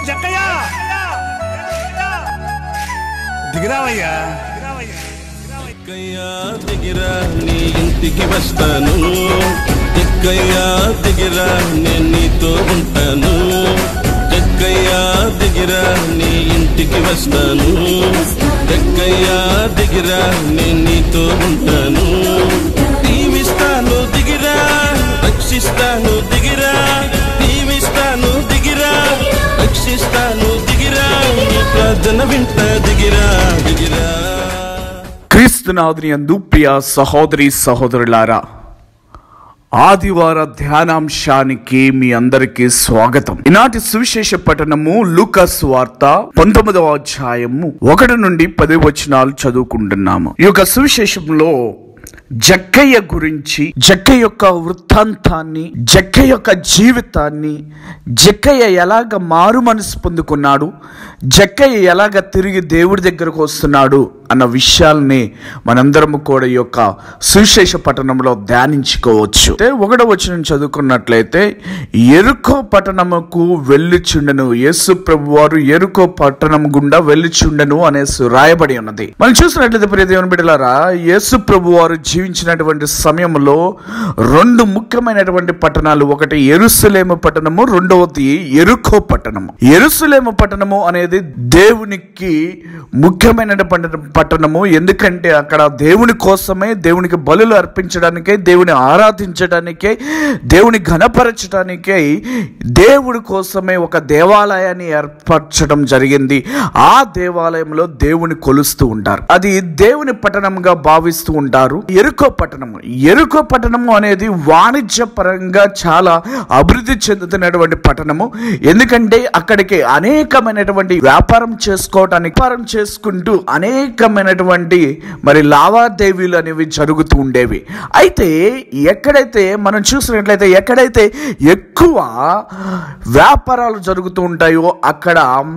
జక్కయ్య దిగిరావయ్యా, జక్కయ్యా దిగిరా నీ ఇంటికి వస్తాను, జక్కయ్యా దిగిరా నేను నీతో ఉంటాను, జక్కయ్యా దిగిరా నీ ఇంటికి వస్తాను, జక్కయ్యా దిగిరా నేను నీతో ఉంటాను, దీవిస్తాను దిగిరా, రక్షిస్తాను దిగిరా, దీవిస్తాను దిగిరా, రక్షిస్తాను దిగిరా, నీ ప్రార్థన వింటా దిగిరా దిగిరా. క్రీస్తునాథుని యందు ప్రియ సహోదరి సహోదరులారా, ఆదివార ధ్యానాంశానికి మీ అందరికీ స్వాగతం. ఈనాటి సువిశేష పఠనము లూకా సువార్త 19వ అధ్యాయము 1 నుండి 10 వచనాలు చదువుకుంటున్నాము. ఈ యొక్క సువిశేషంలో జక్కయ్య గురించి, జక్కయ్య యొక్క వృత్తాంతాన్ని, జక్కయ్య యొక్క జీవితాన్ని, జక్కయ్య ఎలాగ మారు మనసు పొందుకున్నాడు, జక్కయ్య ఎలాగ తిరిగి దేవుడి దగ్గరకు వస్తున్నాడు అన్న విషయాల్ని మనందరము కూడా ఈ యొక్క సువిశేష పట్టణంలో ధ్యానించుకోవచ్చు. 1వ వచనం చదువుకున్నట్లయితే, యెరికో పట్టణముకు వెళ్ళుచుండెను, యేసు ప్రభు వారు యెరికో పట్టణం గుండా వెళ్ళుచుండెను అనేసి రాయబడి ఉన్నది. మనం చూసినట్లయితే ప్రియ దేవుని బిడ్డలారా, యేసు ప్రభు వారు జీవించినటువంటి సమయంలో 2 ముఖ్యమైనటువంటి పట్టణాలు, ఒకటి యెరూషలేము పట్టణము, రెండవది యెరికో పట్టణము. యెరూషలేము పట్టణము అనేది దేవునికి ముఖ్యమైనటువంటి పట్టణము. ఎందుకంటే అక్కడ దేవుని కోసమే, దేవునికి బలులు అర్పించడానికే, దేవుని ఆరాధించడానికే, దేవుని ఘనపరచడానికే, దేవుడి కోసమే ఒక దేవాలయాన్ని ఏర్పరచడం జరిగింది. ఆ దేవాలయంలో దేవుని కొలుస్తూ ఉంటారు, అది దేవుని పట్టణంగా భావిస్తూ ఉంటారు. యెరికో పట్టణము, యెరికో పట్టణము అనేది వాణిజ్య పరంగా చాలా అభివృద్ధి చెందుతున్నటువంటి పట్టణము. ఎందుకంటే అక్కడికి అనేకమైనటువంటి వ్యాపారం చేసుకుంటూ అనేకమైనటువంటి మరి లావాదేవీలు అనేవి జరుగుతూ ఉండేవి. అయితే ఎక్కడైతే మనం చూసినట్లయితే, ఎక్కడైతే ఎక్కువ వ్యాపారాలు జరుగుతూ ఉంటాయో అక్కడ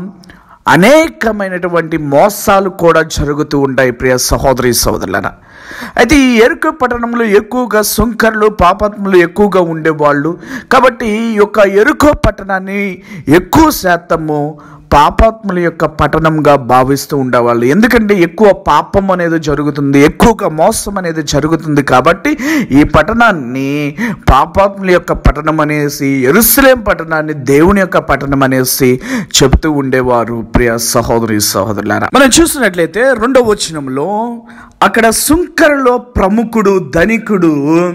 అనేకమైనటువంటి మోసాలు కూడా జరుగుతూ ఉంటాయి ప్రియ సహోదరి సహోదరులారా. అయితే ఈ యెరికో పట్టణంలో ఎక్కువగా సుంకర్లు, పాపాత్ములు ఎక్కువగా ఉండేవాళ్ళు. కాబట్టి ఈ యొక్క యెరికో పట్టణాన్ని ఎక్కువ శాతము పాపాత్ముల యొక్క పట్టణంగా భావిస్తూ ఉండేవాళ్ళు. ఎందుకంటే ఎక్కువ పాపం అనేది జరుగుతుంది, ఎక్కువగా మోసం అనేది జరుగుతుంది. కాబట్టి ఈ పట్టణాన్ని పాపాత్ముల యొక్క పట్టణం అనేసి, యెరూషలేము పట్టణాన్ని దేవుని యొక్క పట్టణం అనేసి చెబుతూ ఉండేవారు ప్రియ సహోదరి సహోదరులారా. మనం చూసినట్లయితే 2వ వచనంలో అక్కడ సుంకరలో ప్రముఖుడు, ధనికుడు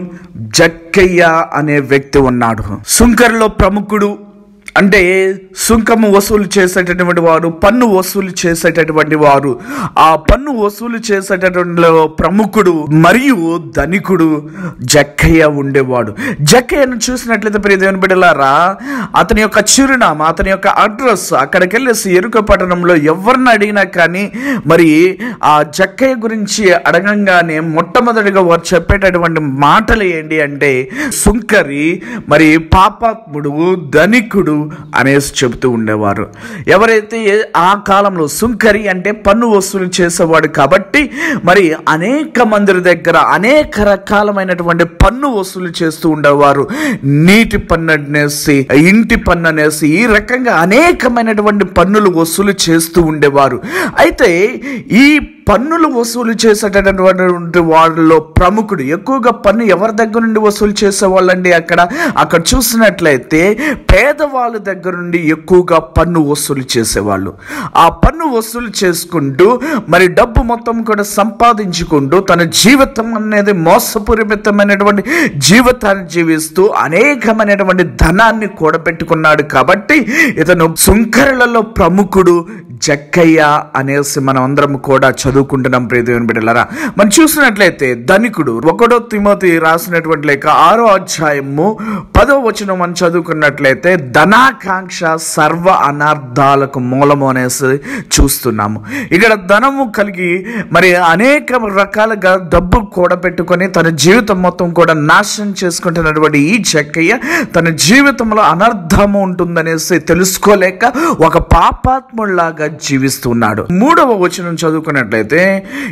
జక్కయ్య అనే వ్యక్తి ఉన్నాడు. సుంకరలో ప్రముఖుడు అంటే సుంకము వసూలు చేసేటటువంటి వారు, పన్ను వసూలు చేసేటటువంటి వారు. ఆ పన్ను వసూలు చేసేటటువంటి ప్రముఖుడు మరియు ధనికుడు జక్కయ్య ఉండేవాడు. జక్కయ్యను చూసినట్లయితే ప్రియ దేవుని బిడ్డలారా, అతని యొక్క చిరునామా, అతని యొక్క అడ్రస్, అక్కడికి వెళ్ళేసి యెరికో పట్టణంలో ఎవరిని అడిగినా కానీ మరి ఆ జక్కయ్య గురించి అడగంగానే మొట్టమొదటిగా వారు చెప్పేటటువంటి మాటలు ఏంటి అంటే, సుంకరి, మరి పాపాత్ముడు, ధనికుడు అనేసి చెబుతూ ఉండేవారు. ఎవరైతే ఆ కాలంలో సుంకరి అంటే పన్ను వసూలు చేసేవాడు కాబట్టి మరి అనేక మంది దగ్గర అనేక రకాలమైనటువంటి పన్ను వసూలు చేస్తూ ఉండేవారు. నీటి పన్ను అనేసి, ఇంటి పన్ను అనేసి, ఈ రకంగా అనేకమైనటువంటి పన్నులు వసూలు చేస్తూ ఉండేవారు. అయితే ఈ పన్నులు వసూలు చేసేటటువంటి వాళ్ళలో ప్రముఖుడు, ఎక్కువగా పన్ను ఎవరి దగ్గర నుండి వసూలు చేసేవాళ్ళండి? అక్కడ చూసినట్లయితే పేదవాళ్ళ దగ్గర నుండి ఎక్కువగా పన్ను వసూలు చేసేవాళ్ళు. ఆ పన్ను వసూలు చేసుకుంటూ మరి డబ్బు మొత్తం కూడా సంపాదించుకుంటూ తన జీవితం అనేది మోసపూరితమైనటువంటి జీవితాన్ని జీవిస్తూ అనేకమైనటువంటి ధనాన్ని కూడబెట్టుకున్నాడు. కాబట్టి ఇతను సుంకరులలో ప్రముఖుడు జక్కయ్య అనేసి మనం అందరం కూడా చదువుకుంటున్నాం ప్రియ దేవుని బిడ్డలారా. మనం చూసినట్లయితే ధనికుడు, 1 తిమోతి రాసినటువంటి లేఖ 6వ అధ్యాయము 10వ వచనం మనం చదువుకున్నట్లయితే, ధనాకాంక్ష సర్వ అనార్థాలకు మూలము అనేసి చూస్తున్నాము. ఇక్కడ ధనము కలిగి మరి అనేక రకాలుగా డబ్బు కూడబెట్టుకొని తన జీవితం మొత్తం కూడా నాశనం చేసుకుంటున్నటువంటి ఈ జక్కయ్య తన జీవితంలో అనర్థము ఉంటుందనేసి తెలుసుకోలేక ఒక పాపాత్ముడిలాగా జీవిస్తున్నాడు. 3వ వచనం చదువుకున్నట్లయితే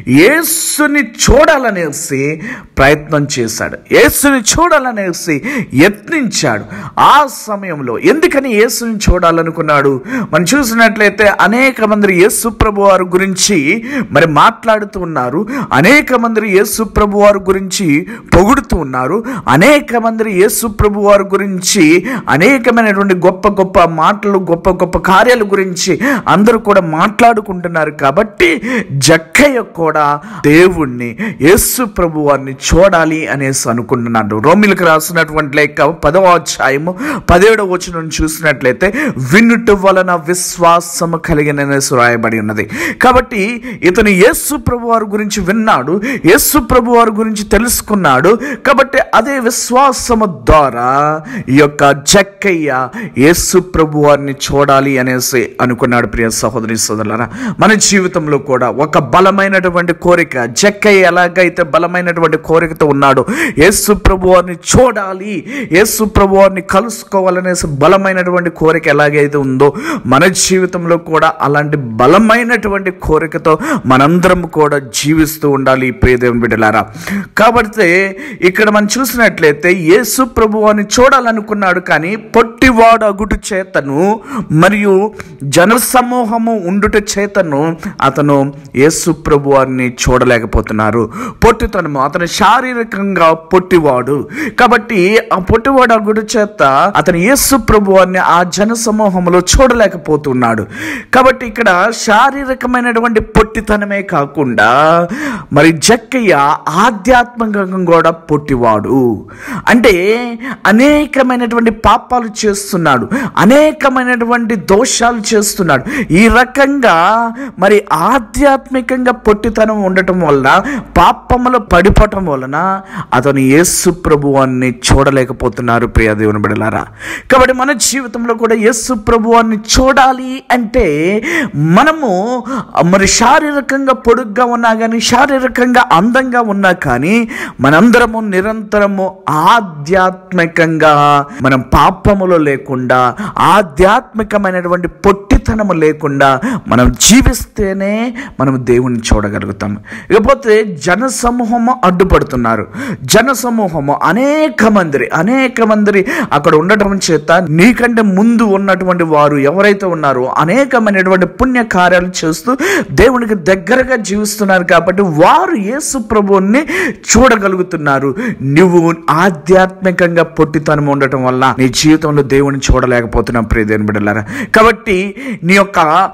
యేసుని చూడాలనేసి ప్రయత్నం చేశాడు, యేసుని చూడాలనేసి యత్నించాడు. ఆ సమయంలో ఎందుకని యేసుని చూడాలనుకున్నాడు? మనం చూసినట్లయితే అనేక మంది యేసు ప్రభు వారి గురించి మరి మాట్లాడుతూ ఉన్నారు, అనేక మంది యేసు ప్రభు వారి గురించి పొగుడుతూ ఉన్నారు, అనేక మంది యేసు ప్రభు వారి గురించి అనేకమైనటువంటి గొప్ప గొప్ప మాటలు, గొప్ప గొప్ప కార్యాల గురించి అందరూ కూడా మాట్లాడుకుంటున్నారు. కాబట్టి జక్కయ్య కూడా దేవుణ్ణి, యేసు ప్రభు వారిని చూడాలి అనేసి అనుకుంటున్నాడు. రోమిలకు రాసినటువంటి లేఖ 10వ అధ్యాయము 17వ వచనం చూసినట్లయితే వినుట వలన విశ్వాసము కలిగిననేసి రాయబడి ఉన్నది. కాబట్టి ఇతను యేసు ప్రభు వారి గురించి విన్నాడు, యేసు ప్రభు వారి గురించి తెలుసుకున్నాడు. కాబట్టి అదే విశ్వాసము ద్వారా ఈ యొక్క జక్కయ్య యేసు ప్రభు వారిని చూడాలి అనేసి అనుకున్నాడు. ప్రియ సహోదరి సోదరులారా, మన జీవితంలో కూడా ఒక బలమైనటువంటి కోరిక, జక్కయ్య ఎలాగైతే బలమైనటువంటి కోరికతో ఉన్నాడో యేసు ప్రభు వారిని చూడాలి, యేసు ప్రభు వారిని కలుసుకోవాలనేసి బలమైనటువంటి కోరిక ఎలాగైతే ఉందో మన జీవితంలో కూడా అలాంటి బలమైనటువంటి కోరికతో మనందరం కూడా జీవిస్తూ ఉండాలి ప్రియ దేవుని బిడ్డలారా. కాబట్టి ఇక్కడ మనం చూసినట్లయితే యేసు ప్రభు వారిని చూడాలనుకున్నాడు, కానీ పొట్టివాడు అగుట చేతను మరియు జనసమూహము ఉండుట చేతను అతను యేసు ప్రభు వారిని చూడలేకపోతున్నారు. పొట్టితనము, అతను శారీరకంగా పొట్టివాడు. కాబట్టి ఆ పొట్టివాడు అగుట చేత అతను యేసు ప్రభు వారిని ఆ జన సమూహంలో చూడలేకపోతున్నాడు. కాబట్టి ఇక్కడ శారీరకమైనటువంటి పొట్టితనమే కాకుండా మరి జక్కయ్య ఆధ్యాత్మికంగా కూడా పొట్టివాడు. అంటే అనేకమైనటువంటి పాపాలు చేస్తున్నాడు, అనేకమైనటువంటి దోషాలు చేస్తున్నాడు. ఈ రకంగా మరి ఆధ్యాత్మికంగా పొట్టితనం ఉండటం వల్ల, పాపములో పడిపోవటం వలన అతను యేసు ప్రభువాన్ని చూడలేకపోతున్నారు ప్రియ దేవుని బిడ్డలారా. కాబట్టి మన జీవితంలో కూడా యేసు ప్రభువాన్ని చూడాలి అంటే మనము మరి శారీరకంగా పొడుగ్గా ఉన్నా కానీ, శారీరకంగా అందంగా ఉన్నా కానీ మనందరము నిరంతరము ఆధ్యాత్మికంగా మనం పాపములో లేకుండా, ఆధ్యాత్మికమైనటువంటి పొట్టితనము లేకుండా మనం జీవిస్తేనే మనం దేవుణ్ణి చూడగలుగుతాం. ఇకపోతే జన సమూహము అడ్డుపడుతున్నారు. జన సమూహము అనేక మంది అక్కడ ఉండటం చేత నీకంటే ముందు ఉన్నటువంటి వారు ఎవరైతే ఉన్నారో అనేకమైనటువంటి పుణ్య కార్యాలు చేస్తూ దేవునికి దగ్గరగా జీవిస్తున్నారు. కాబట్టి వారు యేసు ప్రభువుని చూడగలుగుతున్నారు. నువ్వు ఆధ్యాత్మికంగా పొట్టితనం ఉండటం వల్ల నీ జీవితంలో దేవుని చూడలేకపోతున్నాం ప్రియ దేవుని బిడ్డలారా. కాబట్టి నీ యొక్క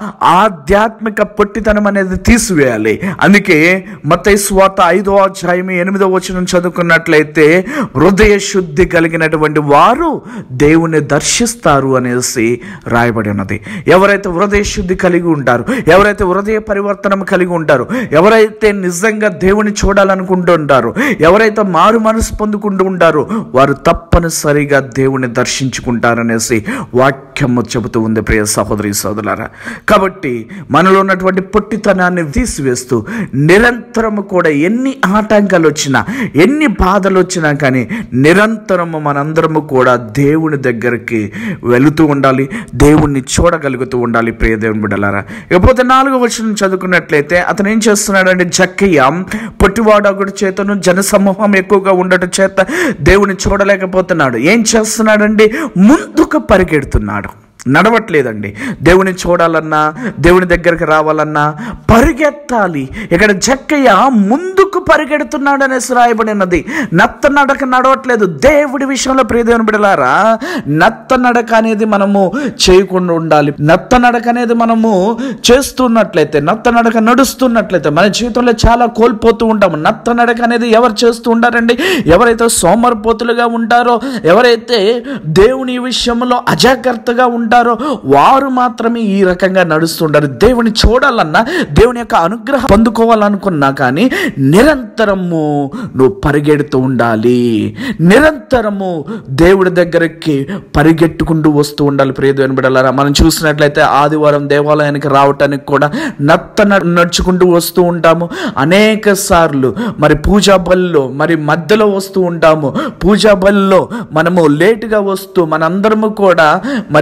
ఆధ్యాత్మిక పొట్టితనం అనేది తీసివేయాలి. అందుకే మత్తయి సువార్త 5వ అధ్యాయం 8వ వచనం చదువుకున్నట్లయితే హృదయ శుద్ధి కలిగినటువంటి వారు దేవుని దర్శిస్తారు అనేసి రాయబడి ఉన్నది. ఎవరైతే హృదయ శుద్ధి కలిగి ఉంటారు, ఎవరైతే హృదయ పరివర్తనం కలిగి ఉంటారో, ఎవరైతే నిజంగా దేవుని చూడాలనుకుంటూ ఉంటారో, ఎవరైతే మారు మనసు పొందుకుంటూ ఉంటారో వారు తప్పనిసరిగా దేవుని దర్శించుకుంటారనేసి వాక్యము చెబుతూ ఉంది ప్రియ సహోదరి సోదరులారా. కాబట్టి మనలో ఉన్నటువంటి పొట్టితనాన్ని తీసివేస్తూ నిరంతరము కూడా ఎన్ని ఆటంకాలు వచ్చినా, ఎన్ని బాధలు వచ్చినా కానీ నిరంతరము మనందరము కూడా దేవుని దగ్గరికి వెళుతూ ఉండాలి, దేవుణ్ణి చూడగలుగుతూ ఉండాలి ప్రియ దేవుని బిడ్డలారా. ఇకపోతే 4వ వచనం చదువుకున్నట్లయితే అతను ఏం చేస్తున్నాడంటే జక్కయ్య పొట్టివాడు అగుడు చేతను జన సమూహం ఎక్కువగా ఉండటం చేత దేవుని చూడలేకపోతున్నాడు. ఏం చేస్తున్నాడండి? ముందుకు పరిగెడుతున్నాడు, నడవట్లేదండి. దేవుని చూడాలన్నా, దేవుని దగ్గరికి రావాలన్నా పరిగెత్తాలి. ఇక్కడ జక్కయ్య ముందుకు పరిగెడుతున్నాడు అనేసి రాయబడినది. నత్త నడక నడవట్లేదు. దేవుడి విషయంలో ప్రియ దేవుని బిడ్డలారా, నత్త నడక అనేది మనము చేయకుండా ఉండాలి. నత్త నడక అనేది మనము చేస్తున్నట్లయితే, నత్త నడక నడుస్తున్నట్లయితే మన జీవితంలో చాలా కోల్పోతూ ఉంటాము. నత్త నడక అనేది ఎవరు చేస్తూ ఉంటారండి? ఎవరైతే సోమరిపోతులుగా ఉంటారో, ఎవరైతే దేవుని విషయంలో అజాగ్రత్తగా ఉంటారో వారు మాత్రమే ఈ రకంగా నడుస్తుంటారు. దేవుని చూడాలన్నా, దేవుని యొక్క అనుగ్రహం పొందుకోవాలనుకున్నా కానీ నిరంతరము నువ్వు పరిగెడుతూ ఉండాలి. నిరంతరము దేవుడి దగ్గరికి పరిగెట్టుకుంటూ వస్తూ ఉండాలి ప్రియ దేవుని బిడ్డలారా. మనం చూసినట్లయితే ఆదివారం దేవాలయానికి రావటానికి కూడా నడుచుకుంటూ వస్తూ ఉంటాము. అనేక సార్లు మరి పూజా బలిలో మరి మధ్యలో వస్తూ ఉంటాము. పూజా బలిలో మనము లేటుగా వస్తూ మనందరము కూడా మరి మన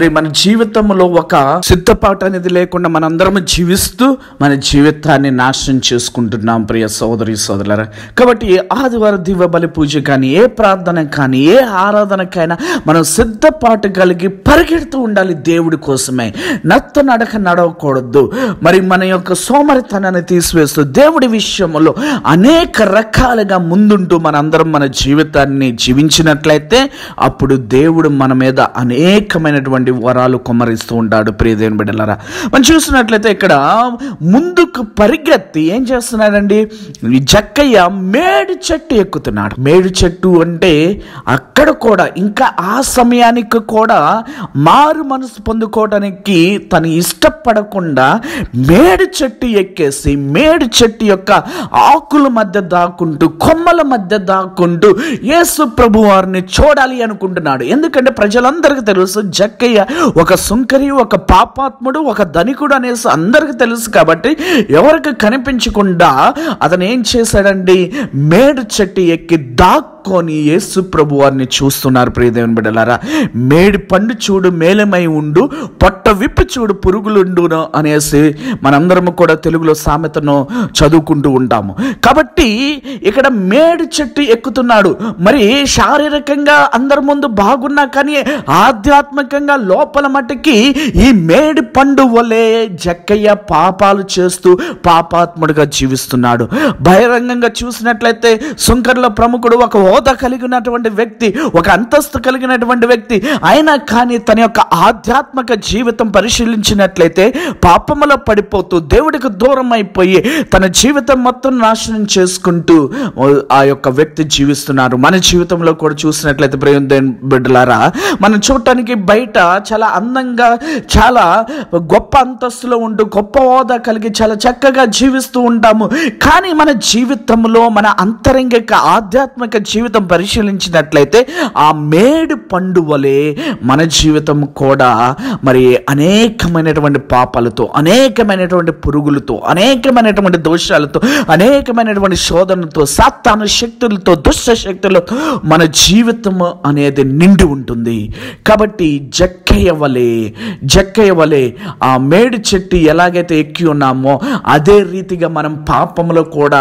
జీవితంలో ఒక సిద్ధపాటు అనేది లేకుండా మనందరం జీవిస్తూ మన జీవితాన్ని నాశనం చేసుకుంటున్నాం ప్రియ సోదరి సోదరులారా. కాబట్టి ఏ ఆదివారం దివ్య బలి పూజ కానీ, ఏ ప్రార్థన కానీ, ఏ ఆరాధనకైనా మనం సిద్ధపాటు కలిగి పరిగెడుతూ ఉండాలి దేవుడి కోసమే. నత్త నడక నడవకూడదు. మరి మన యొక్క సోమరితనాన్ని తీసివేస్తూ దేవుడి విషయంలో అనేక రకాలుగా ముందుంటూ మనందరం మన జీవితాన్ని జీవించినట్లయితే అప్పుడు దేవుడు మన మీద అనేకమైనటువంటి వరాలు కుమ్మరిస్తూ ఉంటాడు ప్రియ దేవుని బిడ్డలారా. మనం చూసినట్లయితే ఇక్కడ ముందుకు పరిగెత్తి ఏం చేస్తున్నాడండి, జక్కయ్య మేడి చెట్టు ఎక్కుతున్నాడు. మేడి చెట్టు అంటే అక్కడ కూడా ఇంకా ఆ సమయానికి కూడా మారు మనసు పొందుకోవడానికి తను ఇష్టపడకుండా మేడి చెట్టు ఎక్కేసి మేడి చెట్టు యొక్క ఆకుల మధ్య దాక్కుంటూ, కొమ్మల మధ్య దాక్కుంటూ యేసు ప్రభు వారిని చూడాలి అనుకుంటున్నాడు. ఎందుకంటే ప్రజలందరికీ తెలుసు జక్కయ్య ఒక సుంకరి, ఒక పాపాత్ముడు, ఒక ధనికుడు అనేసి అందరికీ తెలుసు. కాబట్టి ఎవరికి కనిపించకుండా అతను ఏం చేశాడండి, మేడు చెట్టు ఎక్కి దాక్కొని యేసు ప్రభు వారిని చూస్తున్నారు ప్రియ దేవుని బిడ్డలారా. మేడి పండు చూడు మేలమై ఉండు, పొట్ట విప్పి చూడు పురుగులుండును అనేసి మనందరం కూడా తెలుగులో సామెతను చదువుకుంటూ ఉంటాము. కాబట్టి ఇక్కడ మేడి చెట్టు ఎక్కుతున్నాడు. మరి శారీరకంగా అందరి ముందు బాగున్నా కానీ ఆధ్యాత్మికంగా లోపల మట్టుకి ఈ మేడి పండు వలె జక్కయ్య పాపాలు చేస్తూ పాపాత్ముడిగా జీవిస్తున్నాడు. బహిరంగంగా చూసినట్లయితే సుంకర్ల ప్రముఖుడు, ఒక హోదా కలిగినటువంటి వ్యక్తి, ఒక అంతస్తు కలిగినటువంటి వ్యక్తి. అయినా కానీ తన యొక్క ఆధ్యాత్మిక జీవితం పరిశీలించినట్లయితే పాపములో పడిపోతూ దేవుడికి దూరం అయిపోయి తన జీవితం మొత్తం నాశనం చేసుకుంటూ ఆ యొక్క వ్యక్తి జీవిస్తున్నారు. మన జీవితంలో కూడా చూసినట్లయితే ప్రియ బిడ్డలారా, మనం చూడటానికి బయట చాలా అందంగా, చాలా గొప్ప అంతస్తులో ఉంటూ, గొప్ప హోదా కలిగి చాలా చక్కగా జీవిస్తూ ఉంటాము. కానీ మన జీవితంలో మన అంతరంగిక ఆధ్యాత్మిక జీవితం పరిశీలించినట్లయితే ఆ మేడు పండు వలె మన జీవితం కూడా మరి అనేకమైనటువంటి పాపాలతో, అనేకమైనటువంటి పురుగులతో, అనేకమైనటువంటి దోషాలతో, అనేకమైనటువంటి శోధనతో, సాతాను శక్తులతో, దుష్ట శక్తులతో మన జీవితం అనేది నిండి ఉంటుంది. కాబట్టి జక్కయ్య వలె ఆ మేడి చెట్టు ఎలాగైతే ఎక్కి ఉన్నామో అదే రీతిగా మనం పాపంలో కూడా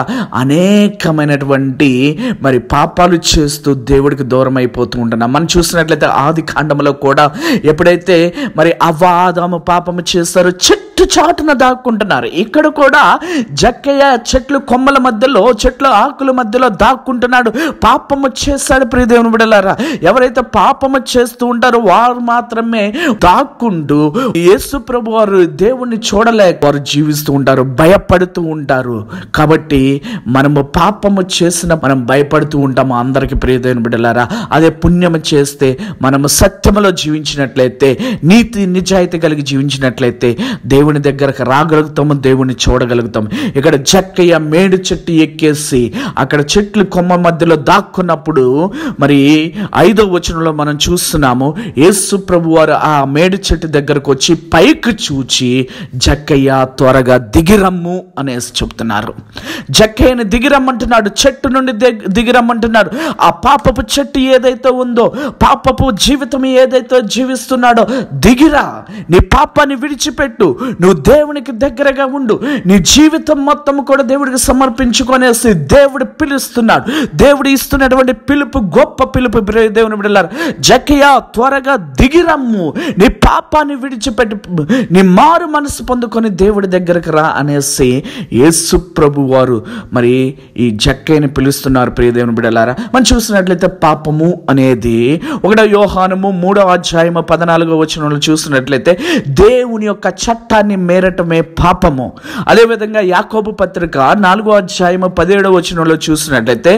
అనేకమైనటువంటి మరి పాపాలు చేస్తూ దేవుడికి దూరం అయిపోతూ ఉంటున్నాం. మనం చూసినట్లయితే ఆది కాండంలో కూడా ఎప్పుడైతే మరి అవ్వ ఆదాము పాపము చేస్తారో చెట్టు చాటున దాక్కుంటున్నారు. ఇక్కడ కూడా జక్కయ్య చెట్లు కొమ్మల మధ్యలో, చెట్ల ఆకుల మధ్యలో దాక్కుంటున్నాడు. పాపము చేస్తాడు ప్రియ దేవుని బిడ్డలారా. ఎవరైతే పాపము చేస్తూ ఉంటారో వారు మాత్రమే దాక్కుంటూ యేసు ప్రభు వారు దేవుణ్ణి చూడలేక వారు జీవిస్తూ ఉంటారు, భయపడుతూ ఉంటారు. కాబట్టి మనము పాపము చేసిన మనం భయపడుతూ ఉంటాము అందరికి ప్రియ దేవుని బిడ్డలారా. అదే పుణ్యము చేస్తే మనము సత్యములో జీవించినట్లయితే, నీతి నిజాయితీ కలిగి జీవించినట్లయితే దేవుని దగ్గరకు రాగలుగుతాము, దేవుని చూడగలుగుతాము. ఇక్కడ జక్కయ్య మేడు చెట్టు ఎక్కేసి అక్కడ చెట్లు కొమ్మ మధ్యలో దాక్కున్నప్పుడు మరి 5వ వచనంలో మనం చూస్తున్నాము, యేసు ప్రభు వారు ఆ మేడు చెట్టు దగ్గరకు వచ్చి పైకి చూచి జక్కయ్య త్వరగా దిగిరమ్ము అనేసి చెప్తున్నారు. జక్కయ్యని దిగిరమ్మంటున్నాడు, చెట్టు నుండి దిగిరమ్మంటున్నాడు. ఆ పాపపు చెట్టు ఏదైతే ఉందో, పాపపు జీవితం ఏదైతే జీవిస్తున్నాడో దిగిరా, నీ పాపాన్ని విడిచిపెట్టు, నువ్వు దేవునికి దగ్గరగా ఉండు, నీ జీవితం మొత్తం కూడా దేవుడికి సమర్పించుకొనేసి దేవుడు పిలుస్తున్నాడు. దేవుడు ఇస్తున్నటువంటి పిలుపు గొప్ప పిలుపు దేవుని బిడ్డలారా. జక్కయ్య త్వరగా దిగిరమ్ము, నీ పాపాన్ని విడిచిపెట్టి నీ మారు మనసు పొందుకొని దేవుడి దగ్గరకు రా అనేసి యేసు ప్రభు వారు మరి ఈ జక్కయ్యని పిలుస్తున్నారు ప్రియ దేవుని బిడ్డలారా. మనం చూసినట్లయితే పాపము అనేది 1 యోహానము 3వ అధ్యాయము 14వ వచనంలో చూసినట్లయితే దేవుని యొక్క చట్టాన్ని మేరటమే పాపము. అదేవిధంగా యాకోబు పత్రిక 4వ అధ్యాయము 17వ వచనంలో చూసినట్లయితే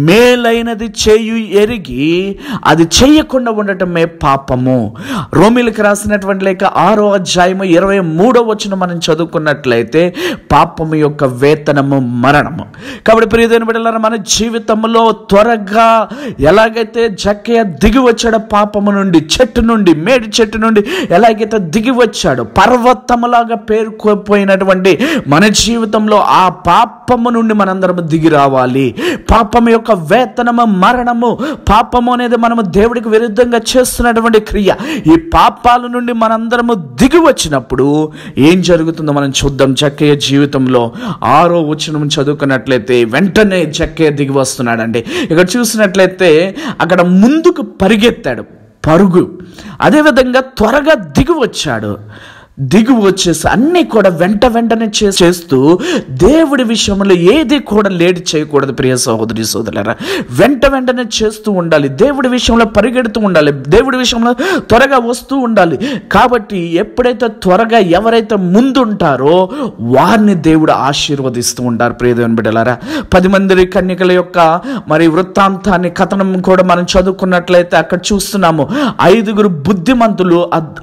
మేలైనది చేయు ఎరిగి అది చేయకుండా ఉండటమే పాపము. రోమిలకు రాసినటువంటి లేక 6వ అధ్యాయము 23వ వచనం మనం చదువుకున్నట్లయితే పాపము యొక్క వేతనము మరణము. కాబట్టి ప్రియ దేవుని బిడ్డలారా, మన జీవితంలో త్వరగా ఎలాగైతే జక్కయ్య దిగి వచ్చాడో పాపము నుండి, చెట్టు నుండి, మేడి చెట్టు నుండి ఎలాగైతే దిగి వచ్చాడో, పర్వతముల పాపములాగా పేరుకోపోయినటువంటి మన జీవితంలో ఆ పాపము నుండి మనందరము దిగి రావాలి. పాపము యొక్క వేతనము మరణము. పాపము అనేది మనము దేవుడికి విరుద్ధంగా చేస్తున్నటువంటి క్రియ. ఈ పాపాల నుండి మనందరము దిగి వచ్చినప్పుడు ఏం జరుగుతుందో మనం చూద్దాం. జక్కయ్య జీవితంలో 6వ వచనం చదువుకున్నట్లయితే వెంటనే జక్కయ్య దిగి వస్తున్నాడండి. ఇక్కడ చూసినట్లయితే అక్కడ ముందుకు పరిగెత్తాడు, పరుగు. అదేవిధంగా త్వరగా దిగి వచ్చాడు. దిగి వచ్చేసి అన్నీ కూడా వెంటనే చేస్తూ దేవుడి విషయంలో ఏది కూడా లేట్ చేయకూడదు. ప్రియ సహోదరి సోదరులారా, వెంటనే చేస్తూ ఉండాలి. దేవుడి విషయంలో పరిగెడుతూ ఉండాలి. దేవుడి విషయంలో త్వరగా వస్తూ ఉండాలి. కాబట్టి ఎప్పుడైతే త్వరగా ఎవరైతే ముందుంటారో వారిని దేవుడు ఆశీర్వదిస్తూ ఉంటారు. ప్రియ దేవుని బిడ్డలారా, 10 మంది కన్యకల యొక్క మరి వృత్తాంతాన్ని, కథనం కూడా మనం చదువుకున్నట్లయితే అక్కడ చూస్తున్నాము. 5 బుద్ధిమంతులు,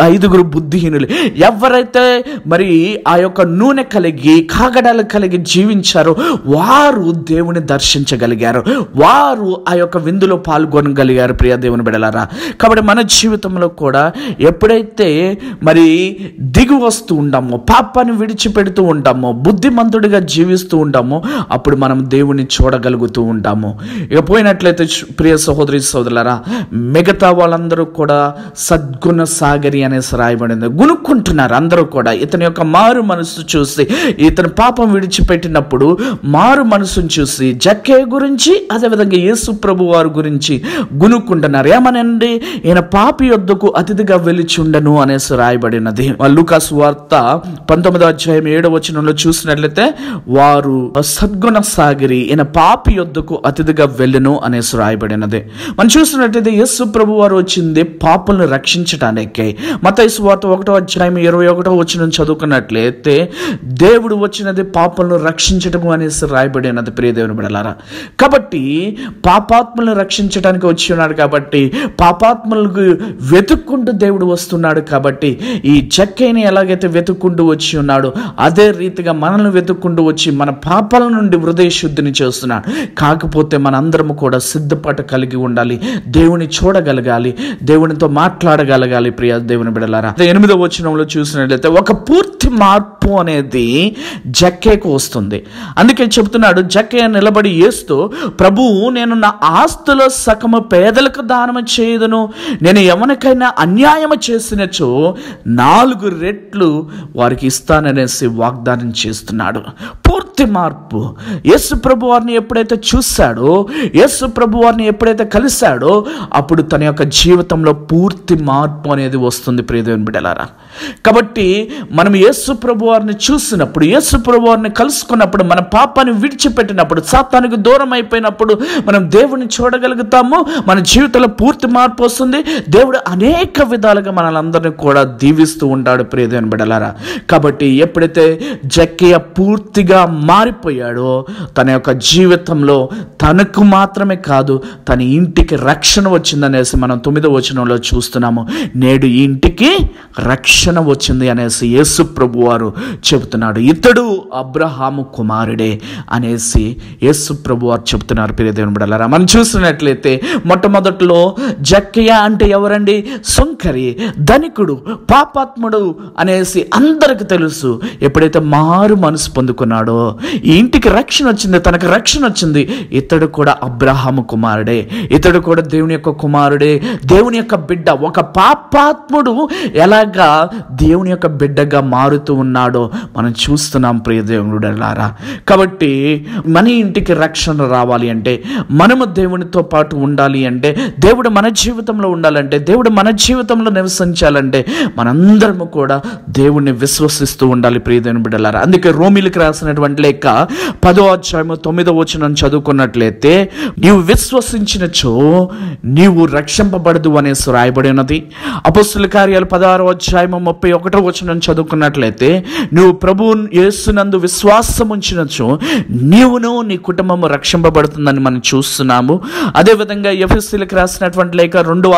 5 బుద్ధిహీనులు. ఎవరైతే మరి ఆ యొక్క నూనె కలిగి కాగడాలు కలిగి జీవించారో వారు దేవుని దర్శించగలిగారు. వారు ఆ యొక్క విందులో పాల్గొనగలిగారు. ప్రియ దేవుని బిడ్డలారా, కాబట్టి మన జీవితంలో కూడా ఎప్పుడైతే మరి దిగి వస్తూ ఉంటామో, పాపాన్ని విడిచిపెడుతూ ఉంటామో, బుద్ధిమంతుడిగా జీవిస్తూ ఉంటామో అప్పుడు మనం దేవుని చూడగలుగుతూ ఉంటాము. ఇక పోయినట్లయితే ప్రియ సహోదరి సోదరులారా, మిగతా వాళ్ళందరూ కూడా సద్గుణ సాగరి అనేసి రాయబడింది. గునుక్కుంటున్నారు అందరూ కూడా. ఇతని యొక్క మారు మనసు చూసి, ఇతను పాపం విడిచిపెట్టినప్పుడు మారు మనసును చూసి జక్కయ్య గురించి, అదేవిధంగా యేసు ప్రభు వారి గురించి గునుక్కుంటున్నారు. ఏమనండి, ఈయన పాపి యొద్దకు అతిథిగా వెలిచుండను అనేసి రాయబడినది. లూకా సువార్త 19వ అధ్యాయం 7వ వచనంలో చూసినట్లయితే వారు సద్గుణ సాగరి, ఈయన పాపి యొద్దకు అతిథిగా వెళ్ళను అనేసి రాయబడినది. మనం చూసినట్లయితే యేసు ప్రభు వారు వచ్చింది పాపులను రక్షించటానికి. మత్తయి సువార్త 1వ అధ్యాయం 21వ వచనం చదువుకున్నట్లయితే దేవుడు వచ్చినది పాపలను రక్షించడం అనేసి రాయబడినది. ప్రియ దేవుని బిడ్డలారా, కాబట్టి పాపాత్మలను రక్షించడానికి వచ్చి ఉన్నాడు. కాబట్టి పాపాత్మలకు వెతుక్కుంటూ దేవుడు వస్తున్నాడు. కాబట్టి ఈ జక్కయ్యని ఎలాగైతే వెతుక్కుంటూ వచ్చి ఉన్నాడో అదే రీతిగా మనల్ని వెతుక్కుంటూ వచ్చి మన పాపాల నుండి హృదయ శుద్ధిని చేస్తున్నాడు. కాకపోతే మనందరము కూడా సిద్ధపాటు కలిగి ఉండాలి. దేవుని చూడగలగాలి, దేవునితో మాట్లాడగలగాలి. ప్రియ దేవుని బిడ్డలారా, 8వ వచనంలో చూసినట్లయితే ఒక పూర్తి మార్పు అనేది జక్కయ్యకు వస్తుంది. అందుకే చెప్తున్నాడు, జక్కయ్య నిలబడి యేసుతో, ప్రభువు, నేను నా ఆస్తులో సగము పేదలకు దానము చేయదును, నేను ఎవరికైనా అన్యాయం చేసినచో 4 రెట్లు వారికి ఇస్తాననేసి వాగ్దానం చేస్తున్నాడు. పూర్తి మార్పు. యేసు ప్రభు వారిని ఎప్పుడైతే చూశాడో, యేసు ప్రభు వారిని ఎప్పుడైతే కలిశాడో అప్పుడు తన యొక్క జీవితంలో పూర్తి మార్పు అనేది వస్తుంది. ప్రియ దేవుని బిడ్డలారా, కాబట్టి మనం యేసు ప్రభు వారిని చూసినప్పుడు, యేసు ప్రభు వారిని కలుసుకున్నప్పుడు, మన పాపాన్ని విడిచిపెట్టినప్పుడు, సాతానికి దూరం అయిపోయినప్పుడు మనం దేవుని చూడగలుగుతాము. మన జీవితంలో పూర్తి మార్పు వస్తుంది. దేవుడు అనేక విధాలుగా మనలందరినీ కూడా దీవిస్తూ ఉంటాడు. ప్రియ దేవుని బిడ్డలారా, కాబట్టి ఎప్పుడైతే జక్కయ్య పూర్తిగా మారిపోయాడో తన యొక్క జీవితంలో తనకు మాత్రమే కాదు తన ఇంటికి రక్షణ వచ్చిందనేసి మనం 9వ వచనంలో చూస్తున్నాము. నేడు ఈ ఇంటికి రక్షణ వచ్చింది అనేసి యేసు ప్రభు వారు చెబుతున్నాడు. ఇతడు అబ్రహాము కుమారుడే అనేసి యేసు ప్రభు వారు చెబుతున్నారు. ప్రియ దేవుని బిడ్డలారా, మనం చూసినట్లయితే మొట్టమొదట్లో జక్కయ్య అంటే ఎవరండి? సుంకరి, ధనికుడు, పాపాత్ముడు అనేసి అందరికి తెలుసు. ఎప్పుడైతే మారు మనసు పొందుకున్నాడో ఈ ఇంటికి రక్షణ వచ్చింది, తనకు రక్షణ వచ్చింది. ఇతడు కూడా అబ్రహాము కుమారుడే, ఇతడు కూడా దేవుని యొక్క కుమారుడే, దేవుని యొక్క బిడ్డ. ఒక పాపాత్ముడు ఎలాగా దేవుని యొక్క బిడ్డగా మారుతూ ఉన్నాడో మనం చూస్తున్నాం. ప్రియ దేవుడులారా, కాబట్టి మన ఇంటికి రక్షణ రావాలి అంటే, మనము దేవునితో పాటు ఉండాలి అంటే, దేవుడు మన జీవితంలో ఉండాలంటే, దేవుడు మన జీవితంలో నివసించాలంటే మనందరము కూడా దేవుణ్ణి విశ్వసిస్తూ ఉండాలి. ప్రియ దేవుని బిడ్డలారా, అందుకే రోమీలకు రాసినటువంటి లేఖ 10వ అధ్యాయం 9వ వచనం చదువుకున్నట్లయితే, నీవు విశ్వసించినచో నీవు రక్షింపబడదు అనేసి రాయబడి ఉన్నది. అపొస్తలుల కార్యాలు 16వ అధ్యాయం 31వ వచనం చదువుకున్నట్లయితే, నువ్వు ప్రభువు యేసునందు విశ్వాసం ఉంచినచో నీవును నీ కుటుంబము రక్షింపబడుతుందని మనం చూస్తున్నాము. అదేవిధంగా ఎఫెసీయులకు రాసినటువంటి లేఖ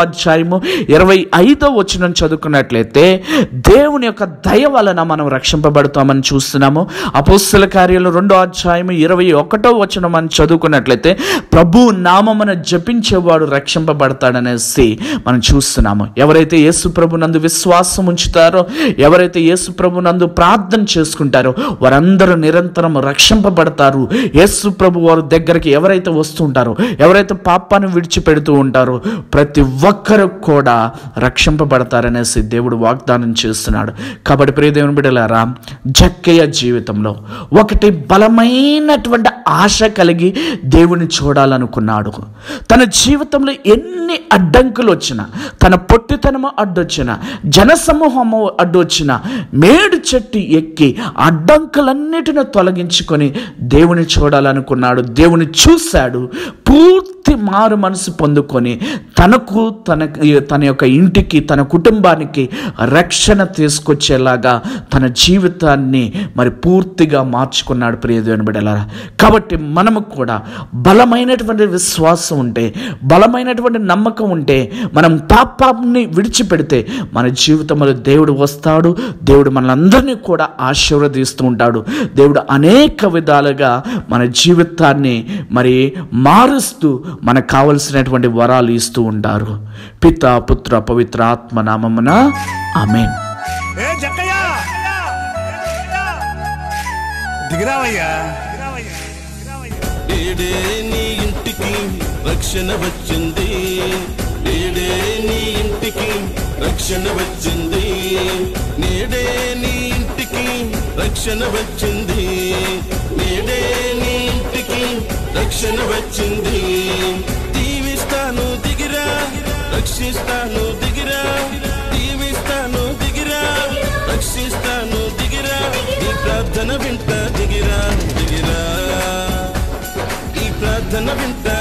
2:25 చదువుకున్నట్లయితే దేవుని యొక్క దయ వలన మనం రక్షింపబడతామని చూస్తున్నాము. అపోస్తలుల కార్యాలు 2:21 మనం చదువుకున్నట్లయితే ప్రభు నామమున జపించేవాడు రక్షింపబడతాడనేసి మనం చూస్తున్నాము. ఎవరైతే యేసు ప్రభు నందు విశ్వాసం ఉంచుతారో, ఎవరైతే యేసు ప్రభు నందు ప్రార్థన చేసుకుంటారో వారందరూ నిరంతరం రక్షింపబడతారు. యేసు ప్రభు వారి దగ్గరికి ఎవరైతే వస్తుంటారో, ఎవరైతే పాపాన్ని విడిచిపెడుతూ ఉంటారో ప్రతి ఒక్కరు కూడా రక్షింపబడతారనేసి దేవుడు వాగ్దానం చేస్తున్నాడు. కాబట్టి ప్రియ దేవుని బిడ్డలారా, జక్కయ్య జీవితంలో ఒకటి బలమైనటువంటి ఆశ కలిగి దేవుని చూడాలనుకున్నాడు. తన జీవితంలో ఎన్ని అడ్డంకులు వచ్చినా, తన పొట్టితనము అడ్డొచ్చినా, జనసమూహము అడ్డొచ్చినా మేడు చెట్టు ఎక్కి అడ్డంకులన్నిటిని తొలగించుకొని దేవుని చూడాలనుకున్నాడు. దేవుని చూశాడు, పూర్తి మారు మనసు పొందుకొని తనకు తన యొక్క ఇంటికి, తన కుటుంబానికి రక్షణ తీసుకొచ్చేలాగా తన జీవితాన్ని మరి పూర్తిగా మార్చుకున్నాడు. ప్రియ దేవుని బిడ్డలారా, కాబట్టి మనము కూడా బలమైనటువంటి విశ్వాసం ఉంటే, బలమైనటువంటి నమ్మకం ఉంటే, మనం పాపాన్ని విడిచిపెడితే మన జీవితంలో దేవుడు వస్తాడు. దేవుడు మనందరినీ కూడా ఆశీర్వదిస్తూ ఉంటాడు. దేవుడు అనేక విధాలుగా మన జీవితాన్ని మరి మారుస్తూ మనకు కావలసినటువంటి వరాలు ఇస్తూ ఉంటారు. పితా, పుత్ర, పవిత్ర ఆత్మ నామమున ఆమేన్. దిగిరావయ్యా. నేడే నీ ఇంటికి రక్షణ వచ్చింది, నేడే నీ ఇంటికి రక్షణ వచ్చింది, నేడే నీ ఇంటికి రక్షణ వచ్చింది, నేడే నీ ఇంటికి రక్షణ వచ్చింది. దీవిస్తాను దిగిరా, రక్షిస్తాను దిగిరా, దీవిస్తాను దిగిరా, రక్షిస్తాను దిగిరా, ఈ ప్రార్థన వింటా దిగిరా, దిగిరా, ఈ ప్రార్థన వింటా